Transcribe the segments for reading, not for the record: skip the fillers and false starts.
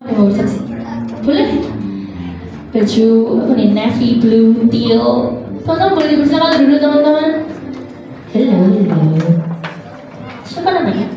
Mau saksi? Boleh? Baju apa nih? Navy blue, teal. Teman-teman boleh dipersilakan dulu teman-teman. Halo, halo. Siapa namanya?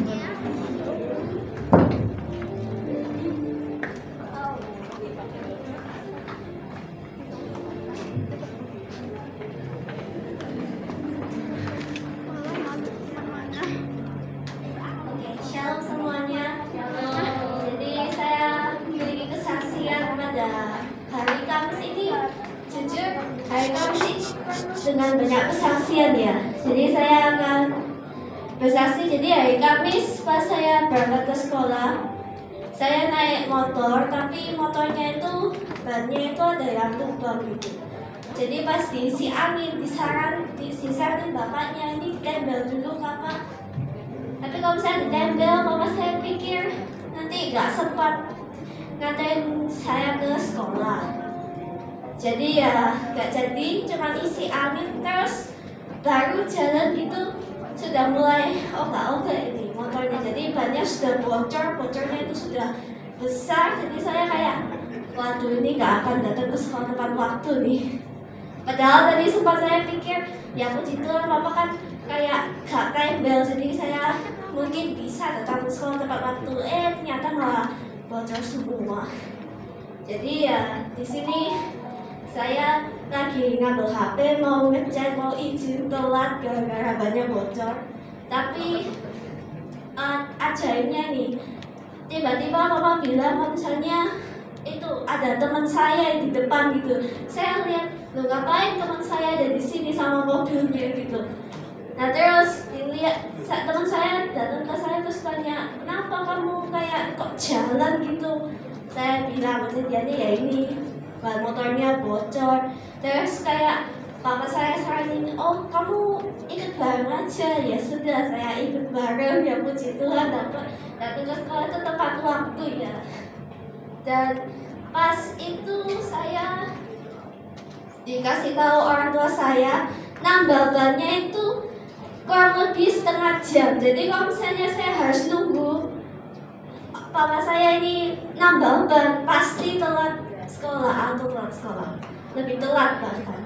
Shalom semuanya. Jadi saya memiliki kesaksian pada hari Kamis ini. Jujur, hari Kamis dengan banyak kesaksian ya. Jadi saya akan bersaksi. Jadi hari Kamis pas saya berangkat ke sekolah, saya naik motor, tapi motornya itu bannya itu ada yang lubang gitu. Jadi pas diisi angin, disaranin bapaknya, ini ditempel dulu kakak. Tapi kalau misalnya ditempel, mama saya pikir nanti gak sempat nganterin saya ke sekolah. Jadi ya gak jadi, cuma isi angin terus baru jalan gitu sudah mulai gak oke ini motornya. Jadi bannya sudah bocornya itu sudah besar. Jadi saya kayak waduh ini gak akan datang ke sekolah tepat waktu nih. Padahal tadi sempat saya pikir ya puji Tuhan Bapak kan kayak gak tempel, jadi saya mungkin bisa datang ke sekolah tepat waktu. Ternyata malah bocor semua. Jadi ya di sini saya lagi ngambil HP mau ngechat mau izin telat gara-gara banyak bocor. Tapi ajaibnya nih, tiba-tiba Mama bilang kalau misalnya itu ada teman saya yang di depan gitu. Saya lihat loh ngapain teman saya ada di sini sama mobilnya gitu. Nah terus dilihat teman saya datang ke saya terus tanya kenapa kamu kayak kok jalan gitu. Saya bilang kejadiannya ya ini ban motornya bocor. Terus kayak papa saya saranin, oh kamu ikut bareng aja. Ya sudah saya ikut bareng, ya puji Tuhan dapat datang ke sekolah itu tepat waktu ya. Dan pas itu saya dikasih tahu orang tua saya nambah bannya itu kurang lebih setengah jam. Jadi kalau misalnya saya harus nunggu papa saya ini nambah ban, pasti telat sekolah atau telat sekolah, lebih telat bahkan.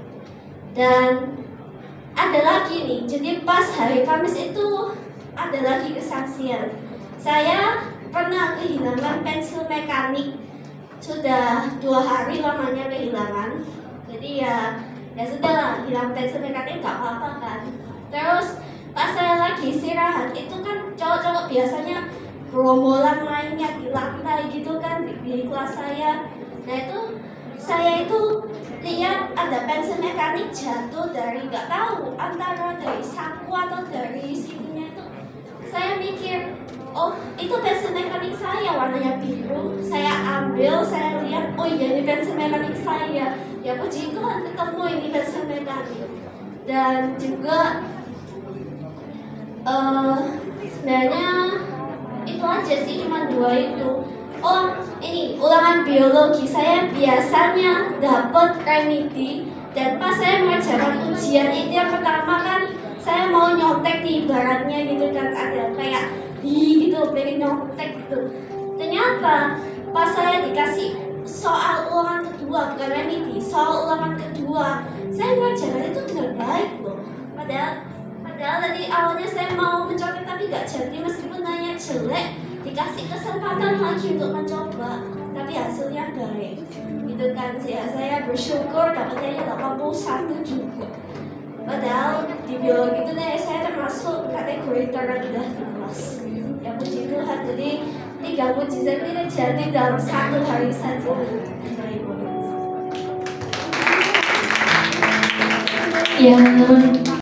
Dan ada lagi nih, jadi pas hari Kamis itu ada lagi kesaksian. Saya pernah kehilangan pensil mekanik, sudah 2 hari lamanya kehilangan. Jadi ya sudah lah, hilang pensil mekanik gak apa-apa kan. Terus pas saya lagi istirahat itu kan cowok-cowok biasanya gerombolan mainnya di lantai gitu kan di kelas saya. Nah itu saya itu lihat ada pensil mekanik jatuh dari gak tahu antara dari saku atau dari situnya itu. Saya mikir oh itu pensil mekanik saya warnanya biru. Saya ambil, saya lihat oh iya ini pensil mekanik saya. Ya puji Tuhan ketemu ini pensil mekanik. Dan juga sebenarnya itu aja sih, cuma 2 itu. Oh ini ulangan biologi saya biasanya dapat remedi. Dan pas saya mengerjakan ujian itu yang pertama kan saya mau nyontek di ibaratnya gitu kan, ada kayak gitu pengen nyontek gitu. Ternyata pas saya dikasih soal ulangan kedua, bukan remedi, soal ulangan kedua, saya mengerjakan itu dengan baik loh. Padahal tadi awalnya saya mau mencoba tapi gak jadi, meskipun nanya jelek dikasih kesempatan lagi untuk mencoba, tapi hasilnya baik gitu kan. Ya saya bersyukur dapatnya 81 juga. Padahal di biologi itu saya termasuk kategori terendah di kelas. Ya puji Tuhan, jadi 3 mujizat ini terjadi dalam 1 hari saja. Ya.